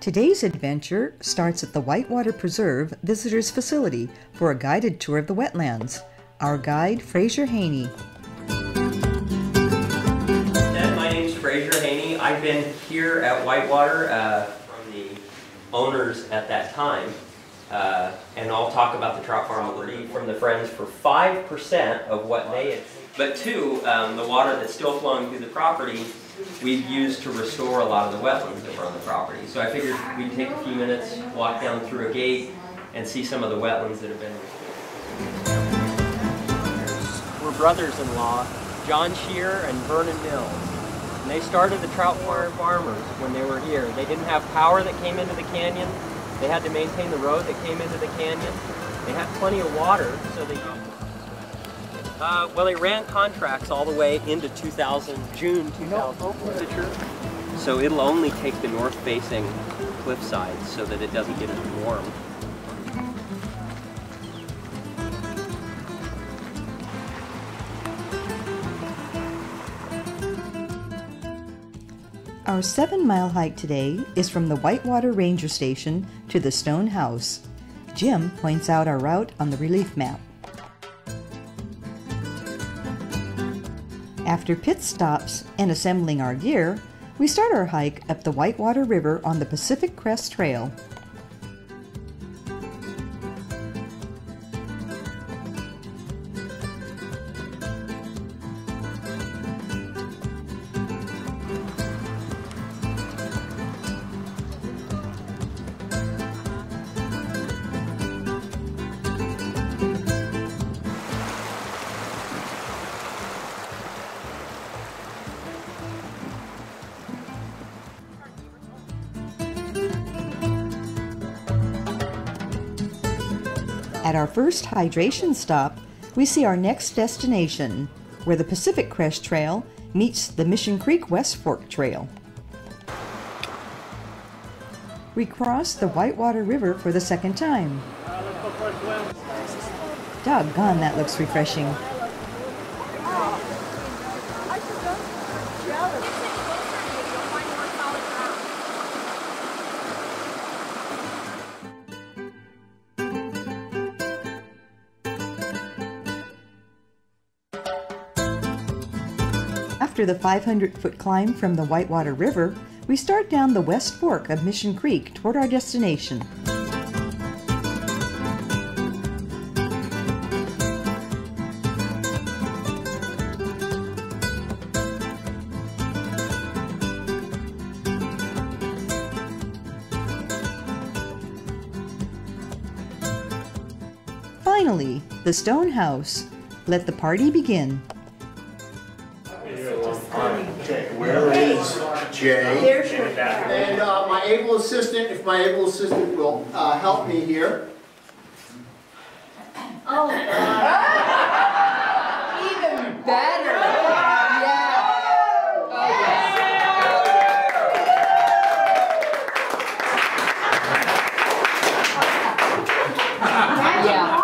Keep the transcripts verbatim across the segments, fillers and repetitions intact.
Today's adventure starts at the Whitewater Preserve Visitors Facility for a guided tour of the wetlands. Our guide, Frazier Haney. My name's Frazier Haney. I've been here at Whitewater uh, from the owners at that time. Uh, and I'll talk about the trout farm already from the friends for five percent of what they had. But two, um, the water that's still flowing through the property, we've used to restore a lot of the wetlands that were on the property. So I figured we'd take a few minutes, walk down through a gate, and see some of the wetlands that have been restored. We're brothers-in-law, John Shear and Vernon Mills. And they started the trout farm farmers when they were here. They didn't have power that came into the canyon. They had to maintain the road that came into the canyon. They had plenty of water, so they Uh, well, they ran contracts all the way into two thousand, June two thousand. So it'll only take the north-facing cliffside so that it doesn't get as warm. Our seven-mile hike today is from the Whitewater Ranger Station to the Stone House. Jim points out our route on the relief map. After pit stops and assembling our gear, we start our hike up the Whitewater River on the Pacific Crest Trail. At our first hydration stop, we see our next destination, where the Pacific Crest Trail meets the Mission Creek West Fork Trail. We cross the Whitewater River for the second time. Doggone, that looks refreshing. After the five hundred foot climb from the Whitewater River, we start down the West Fork of Mission Creek toward our destination. Finally, the Stone House. Let the party begin. Okay, where is Jay? And uh, my able assistant, if my able assistant will uh, help me here. Oh, God. Even better. Yeah. Yeah.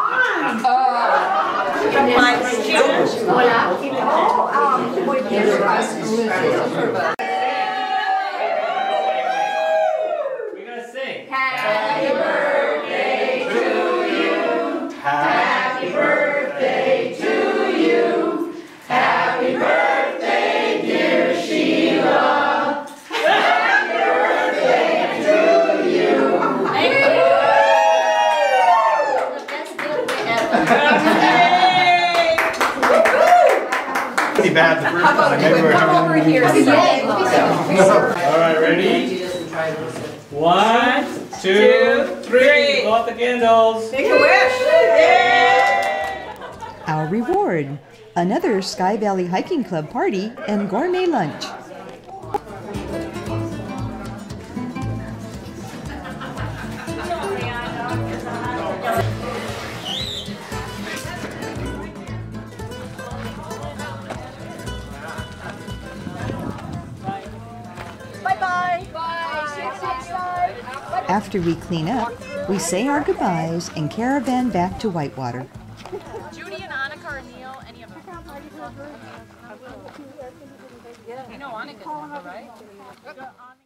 We gotta sing. Happy birthday to you. Happy birthday to you. Happy birthday, dear Sheila. Happy birthday to you. Thank you. The best birthday ever. Pretty bad the first time. Maybe we're Come over here. All right, ready? One, two, three. Blow out the candles. Make a wish. Our reward, another Sky Valley Hiking Club party and gourmet lunch. After we clean up, we say our goodbyes and caravan back to Whitewater. Judy and Annika or Neil, any of them? I know Annika's number, right?